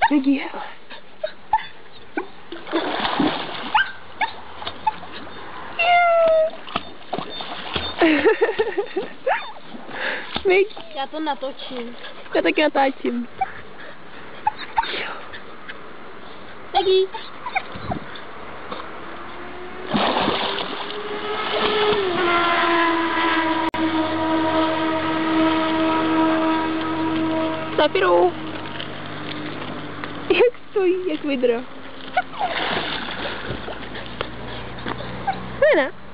Peggy, hele. Peggy. Já to natočím. Já taky natáčím. Peggy. Zapiru. Jak stojí, jak vydra. Ne.